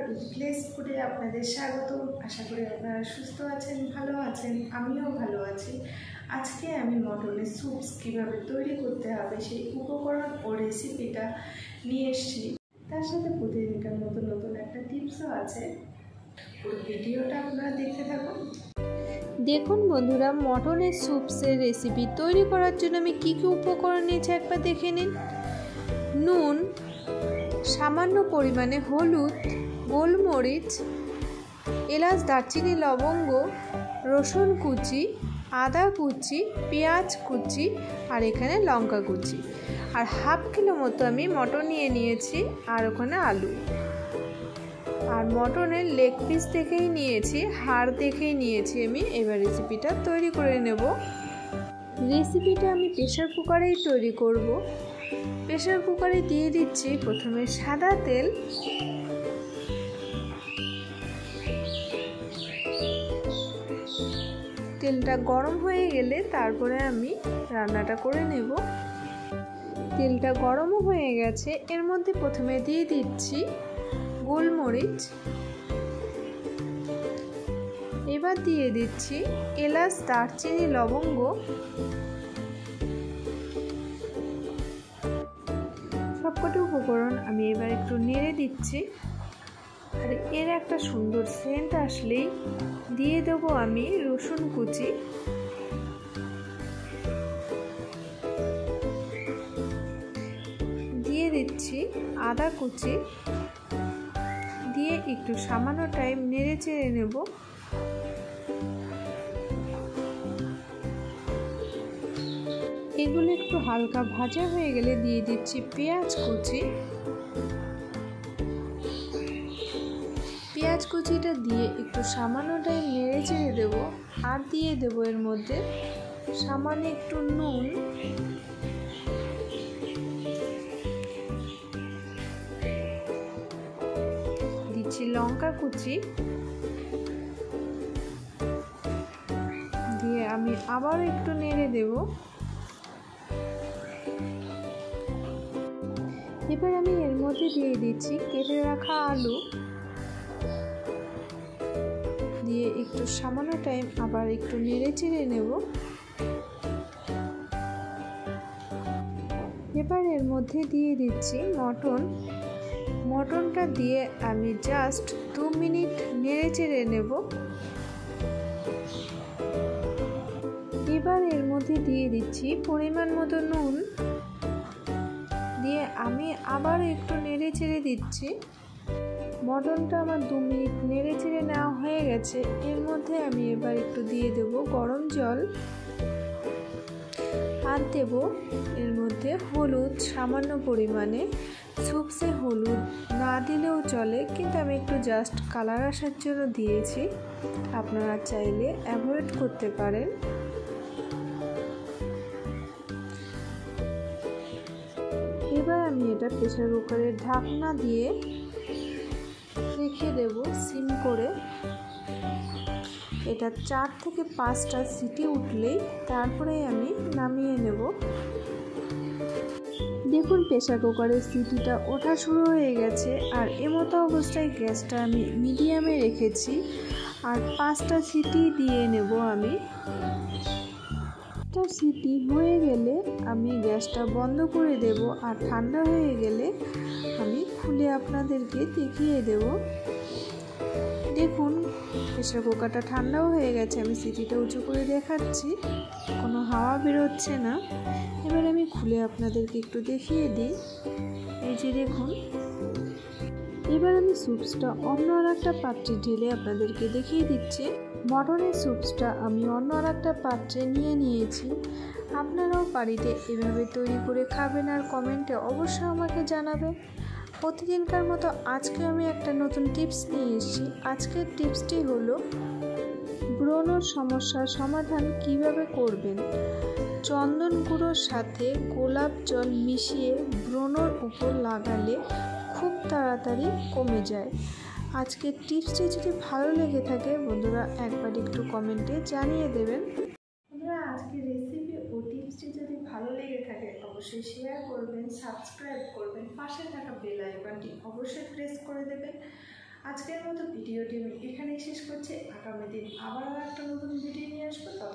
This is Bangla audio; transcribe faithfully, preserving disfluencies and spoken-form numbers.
প্লেস ফুডে আপনাদের স্বাগত। আশা করি আপনারা সুস্থ আছেন, ভালো আছেন, আমিও ভালো আছি। আজকে আমি মটনের স্যুপস কীভাবে তৈরি করতে হবে সেই উপকরণ ও রেসিপিটা নিয়ে এসেছি। তার সাথে প্রতিদিনকার নতুন নতুন একটা টিপসও আছে। পুরো ভিডিওটা আপনারা দেখতে থাকুন। দেখুন বন্ধুরা, মটনের স্যুপসের রেসিপি তৈরি করার জন্য আমি কী কী উপকরণ নিয়েছি একবার দেখে নিন। নুন, সামান্য পরিমাণে হলুদ, গোলমরিচ, এলাচ, দারচিনি, লবঙ্গ, রসুন কুচি, আদা কুচি, পেঁয়াজ কুচি আর এখানে লঙ্কা কুচি, আর হাফ কিলো মতো আমি মটন নিয়ে নিয়েছি, আর ওখানে আলু। আর মটনের লেগ পিস দেখেই নিয়েছি, হাড় দেখেই নিয়েছি আমি। এবার রেসিপিটা তৈরি করে নেব। রেসিপিটা আমি প্রেসার কুকারেই তৈরি করব। প্রেসার কুকারে দিয়ে দিচ্ছি প্রথমে সাদা তেল, তেলটা গরম হয়ে গেলে তারপরে আমি রান্নাটা করে নেব। তেলটা গরমও হয়ে গেছে, এর মধ্যে প্রথমে দিয়ে দিচ্ছি গোলমরিচ, এবার দিয়ে দিচ্ছি এলাচ, দারচিনি, লবঙ্গ, সবকটি উপকরণ আমি এবার একটু নেড়ে দিচ্ছি। আর এর একটা সুন্দর সেন্ট আসলেই দিয়ে দেবো আমি রসুন কুচি, দিয়ে দিচ্ছি আদা কুচি, দিয়ে একটু সামান্য টাইম নেড়ে চেড়ে নেব। এগুলো একটু হালকা ভাজা হয়ে গেলে দিয়ে দিচ্ছি পেঁয়াজ কুচি। পেঁয়াজ কুচিটা দিয়ে একটু সামান্য টাইম নেড়ে চেড়ে দেবো। আর দিয়ে দেবো এর মধ্যে সামান্য একটু নুন, দিচ্ছি লঙ্কা কুচি, দিয়ে আমি আবার একটু নেড়ে দেব। এবার আমি এর মধ্যে দিয়ে দিচ্ছি কেটে রাখা আলু, দিয়ে একটু সামান্য টাইম আবার একটু নেড়ে চেড়ে নেব। এবার এর মধ্যে দিয়ে দিচ্ছি মটন। মটনটা দিয়ে আমি জাস্ট দু মিনিট নেড়ে চেড়ে নেব। এবার এর মধ্যে দিয়ে দিচ্ছি পরিমাণ মতো নুন, দিয়ে আমি আবার একটু নেড়ে চেড়ে দিচ্ছি। মটনটা আমার দু মিনিট নেড়ে চেড়ে নেওয়া হয়ে গেছে। এর মধ্যে আমি এবার একটু দিয়ে দেব গরম জল, আর দেব এর মধ্যে হলুদ সামান্য পরিমাণে। স্যুপসে হলুদ না দিলেও চলে, কিন্তু আমি একটু জাস্ট কালার আসার জন্য দিয়েছি, আপনারা চাইলে অ্যাভয়েড করতে পারেন। এবার আমি এটা প্রেসার কুকারের ঢাকনা দিয়ে রেখে দেব সিম করে। এটা চার থেকে পাঁচটা সিটি উঠলেই তারপরে আমি নামিয়ে নেব। দেখুন প্রেসার কুকারের সিটিটা ওঠা শুরু হয়ে গেছে, আর এমতো অবস্থায় গ্যাসটা আমি মিডিয়ামে রেখেছি। আর পাঁচটা সিটি দিয়ে নেব আমি। একটা সিটি হয়ে গেলে আমি গ্যাসটা বন্ধ করে দেব, আর ঠান্ডা হয়ে গেলে আমি খুলে আপনাদেরকে দেখিয়ে দেব। দেখুন প্রেসার কুকারটা ঠান্ডাও হয়ে গেছে, আমি সিটিটা উঁচু করে দেখাচ্ছি, কোনো হাওয়া বেরোচ্ছে না। এবার আমি খুলে আপনাদেরকে একটু দেখিয়ে দিই। এই যে দেখুন। এবার আমি স্যুপসটা অন্য আর একটা পাত্রে ঢেলে আপনাদেরকে দেখিয়ে দিচ্ছি। মটনের স্যুপসটা আমি অন্য আর একটা পাত্রে নিয়ে নিয়েছি। আপনারাও বাড়িতে এভাবে তৈরি করে খাবেন, আর কমেন্টে অবশ্যই আমাকে জানাবেন। প্রতিদিনকার মতো আজকে আমি একটা নতুন টিপস নিয়ে এসেছি। আজকের টিপসটি হলো ব্রণর সমস্যার সমাধান কিভাবে করবেন। চন্দন গুঁড়োর সাথে গোলাপ জল মিশিয়ে ব্রণর উপর লাগালে খুব তাড়াতাড়ি কমে যায়। আজকের টিপসটি যদি ভালো লেগে থাকে বন্ধুরা একবার একটু কমেন্টে জানিয়ে দেবেন। বন্ধুরা আজকের রেসিপি ও টিপসটি যদি ভালো লেগে থাকে অবশ্যই শেয়ার করবেন, সাবস্ক্রাইব করবেন, পাশে থাকা বেল আইকনটি অবশ্যই প্রেস করে দেবেন। আজকের মতো ভিডিওটি আমি এখানেই শেষ করছি। আগামী দিন আবারও একটা নতুন ভিডিও নিয়ে আসবো। তত